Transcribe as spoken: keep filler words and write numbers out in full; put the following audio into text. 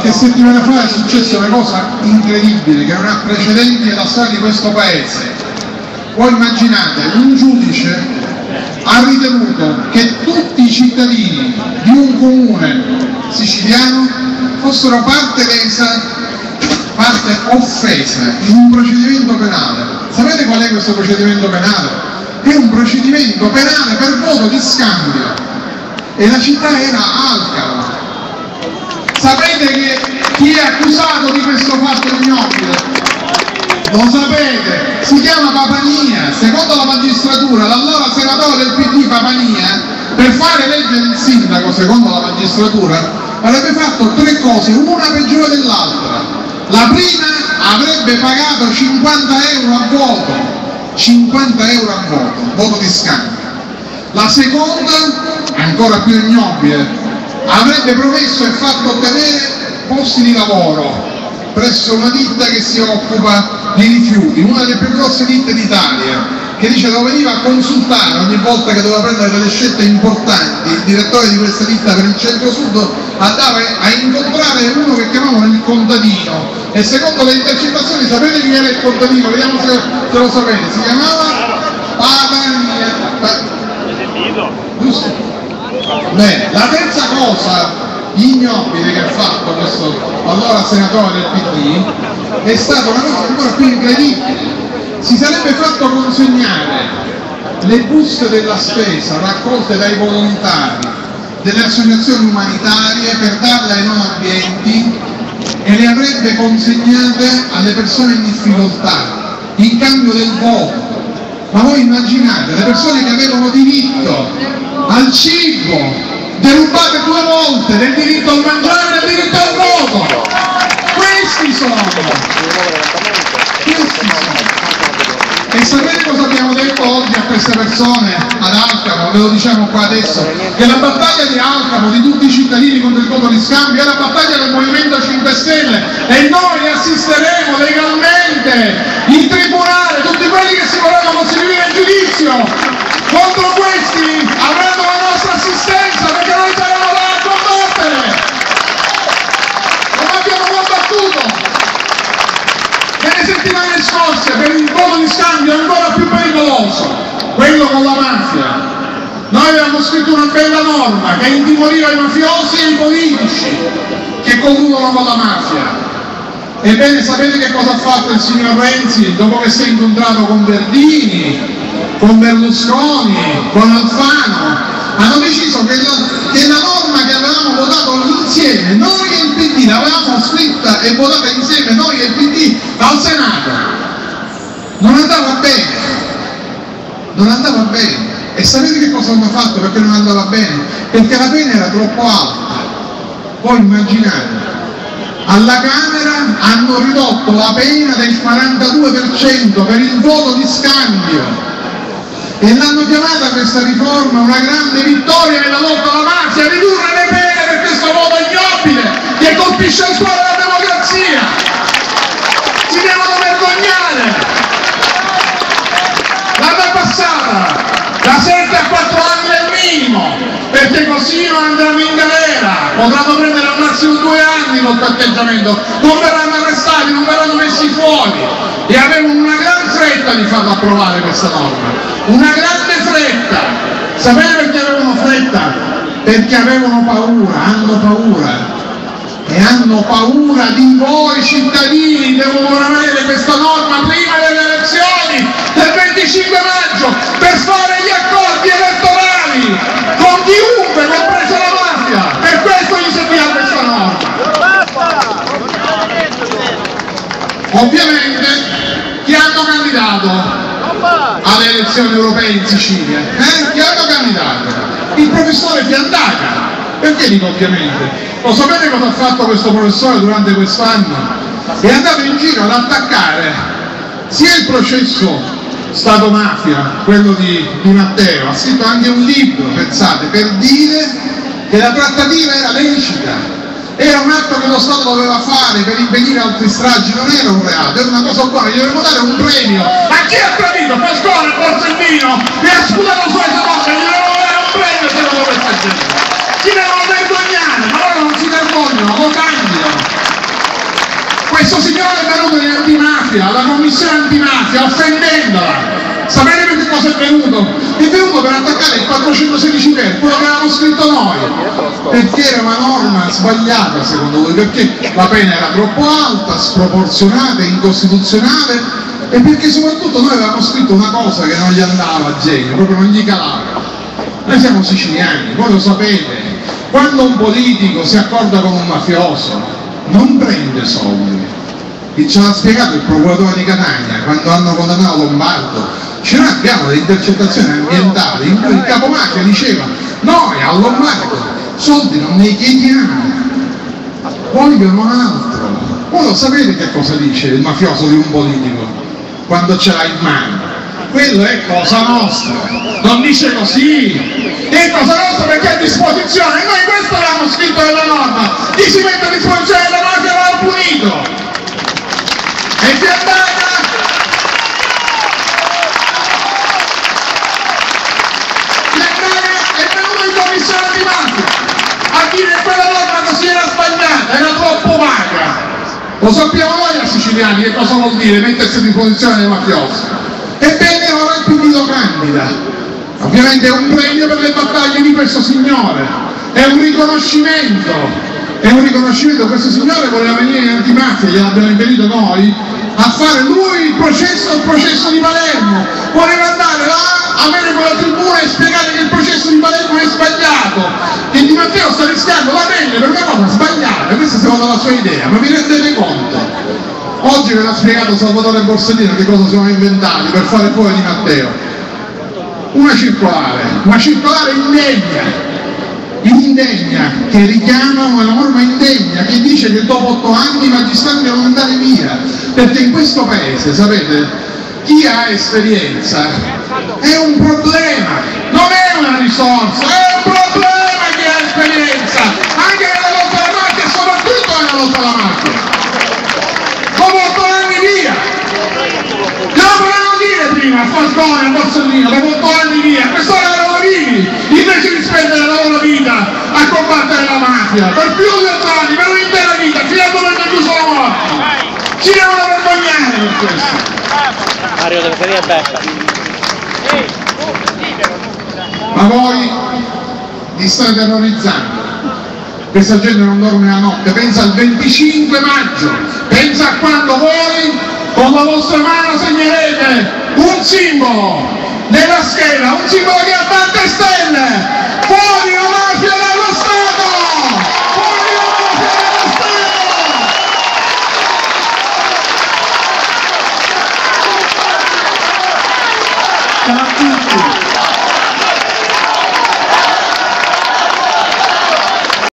qualche settimana fa è successa una cosa incredibile che non ha precedenti nella storia di questo paese. Voi immaginate, un giudice ha ritenuto che tutti i cittadini di un comune siciliano fossero parte lesa, parte offesa in un procedimento penale. Sapete qual è questo procedimento penale? È un procedimento penale per voto di scambio e la città era Alcamo. Sapete che chi è accusato di questo fatto ignobile? Lo sapete, si chiama Papania. Secondo la magistratura, l'allora senatore del P D Papania, per fare eleggere il sindaco, secondo la magistratura, avrebbe fatto tre cose, una peggiore dell'altra. La prima, avrebbe pagato cinquanta euro a voto, cinquanta euro a voto, voto di scambio. La seconda, ancora più ignobile, avrebbe promesso e fatto ottenere posti di lavoro presso una ditta che si occupa di rifiuti, una delle più grosse ditte d'Italia, che dice lo veniva a consultare ogni volta che doveva prendere delle scelte importanti. Il direttore di questa ditta per il centro-sud andava a incontrare uno che chiamavano il contadino e secondo le intercettazioni, sapete chi era il contadino? Vediamo se, se lo sapete, si chiamava Papania. Giusto? Bene, la terza cosa ignobile che ha fatto questo allora senatore del P D è stata una cosa ancora più incredibile. Si sarebbe fatto consegnare le buste della spesa raccolte dai volontari delle associazioni umanitarie per darle ai non abbienti e le avrebbe consegnate alle persone in difficoltà in cambio del voto. Ma voi immaginate, le persone che avevano diritto al cibo derubate due volte, del diritto al mangiare e del diritto al voto. Questi sono. Questi sono. E sapete cosa abbiamo detto oggi a queste persone ad Alcamo? Ve lo diciamo qua adesso, che la battaglia di Alcamo, di tutti i cittadini contro il voto di scambio, è la battaglia del Movimento cinque Stelle e noi assisteremo legalmente in tribunale tutti quelli che si vorranno costituire in giudizio contro questi, avranno la nostra assistenza perché noi saremo là a combattere come abbiamo combattuto nelle settimane scorse per il voto di scambio ancora più pericoloso, quello con la mafia. Noi avevamo scritto una bella norma che intimoriva i mafiosi e i politici che colludono con la mafia. Ebbene, sapete che cosa ha fatto il signor Renzi dopo che si è incontrato con Verdini, con Berlusconi, con Alfano? Hanno deciso che la, che la norma che avevamo votato insieme, noi e il P D, l'avevamo scritta e votata insieme noi e il P D al Senato, non andava bene, non andava bene. E sapete che cosa hanno fatto perché non andava bene? Perché la pena era troppo alta. Voi immaginate, alla Camera hanno ridotto la pena del quarantadue per cento per il voto di scambio e l'hanno chiamata questa riforma una grande vittoria nella lotta alla mafia, ridurre le pene per questo voto ignobile che colpisce il cuore della democrazia. Si devono vergognare. L'anno passata da sette a quattro anni è il minimo, perché così non andranno in galera, potranno prendere al massimo due anni col patteggiamento, non verranno arrestati, non verranno messi fuori. E avevano una gran fretta di farla approvare questa norma, una grande fretta. Sapete perché avevano fretta? Perché avevano paura, hanno paura. E hanno paura di voi cittadini, devono avere questa norma prima delle elezioni del venticinque maggio per fare gli accordi elettorali con chiunque, compresa la mafia. Per questo gli serviva questa norma. Ovviamente chi hanno candidato alle elezioni europee in Sicilia? Eh? Chi hanno candidato? Il professore Fiandaca. Perché dico ovviamente? Lo sapete cosa ha fatto questo professore durante quest'anno? È andato in giro ad attaccare sia il processo Stato-mafia, quello di, di Matteo, ha scritto anche un libro, pensate, per dire che la trattativa era lecita, era un atto che lo Stato doveva fare per impedire altri stragi, non era un reato, era una cosa buona, gli dovevamo dare un premio. A chi ha tradito? Pasquale, Borsellino, e ha sputato su questa cosa, gli dovevamo dare un premio secondo questa gente. Si devono vergognare, ma loro non si vergognano, lo candidano. Questo signore è venuto in antimafia, alla commissione antimafia, offendendola. Sapete per che cosa è venuto? È venuto per attaccare il quattrocentosedici ter, quello che avevamo scritto noi, perché era una norma sbagliata secondo lui, perché la pena era troppo alta, sproporzionata, incostituzionale, e perché soprattutto noi avevamo scritto una cosa che non gli andava a genio, proprio non gli calava. Noi siamo siciliani, voi lo sapete, quando un politico si accorda con un mafioso non prende soldi. E ce l'ha spiegato il procuratore di Catania quando hanno condannato Lombardo. Ci noi abbiamo delle intercettazioni ambientali in cui il capomafia diceva: noi a Lombardo soldi non ne chiediamo, vogliono altro. Voi lo sapete che cosa dice il mafioso di un politico quando ce l'ha in mano? Quello è cosa nostra, non dice così, è cosa nostra perché è a disposizione, e noi questo l'abbiamo scritto nella norma: chi si mette a disposizione della mafia va punito. E chi è andata? Chi è andata è venuto in commissione antimafia a dire che quella norma così era sbagliata, era troppo vaga. Lo sappiamo noi a siciliani che cosa vuol dire mettersi a disposizione dei mafiosi. Ebbene ora il P D lo candida. Ovviamente è un premio per le battaglie di questo signore, è un riconoscimento, è un riconoscimento. Questo signore voleva venire in antimafia, gliel'abbiamo impedito noi, a fare lui il processo, il processo di Palermo, voleva andare là, avere quella tribuna e spiegare che il processo di Palermo è sbagliato, che Di Matteo sta rischiando la pelle per una cosa sbagliata. Questa è secondo la sua idea, ma vi rendete conto? Oggi ve l'ha spiegato Salvatore Borsellino che cosa siamo inventati per fare fuori Di Matteo. Una circolare, una circolare indegna, indegna, che richiama una norma indegna, che dice che dopo otto anni i magistrati devono andare via, perché in questo paese, sapete, chi ha esperienza è un problema, non è una risorsa, è un problema chi ha esperienza, anche nella lotta alla mafia e soprattutto nella lotta alla mafia. Dopo otto anni via! Lo volevano dire prima a Falcone, a Borsellino, dopo otto anni via, quest'ora erano vivi, invece di spendere la loro vita a combattere la mafia, per più di otto anni, per un'intera vita, fino a dove non sono morti. Ci devono vergognare per questo. Mario deve venire bella. Ma voi li state terrorizzando. Questa gente non dorme la notte, pensa al venticinque maggio, pensa a quando voi con la vostra mano segnerete un simbolo nella scheda, un simbolo che ha tante stelle, fuori la mafia dallo Stato! Fuori la mafia dallo Stato! Ciao a tutti!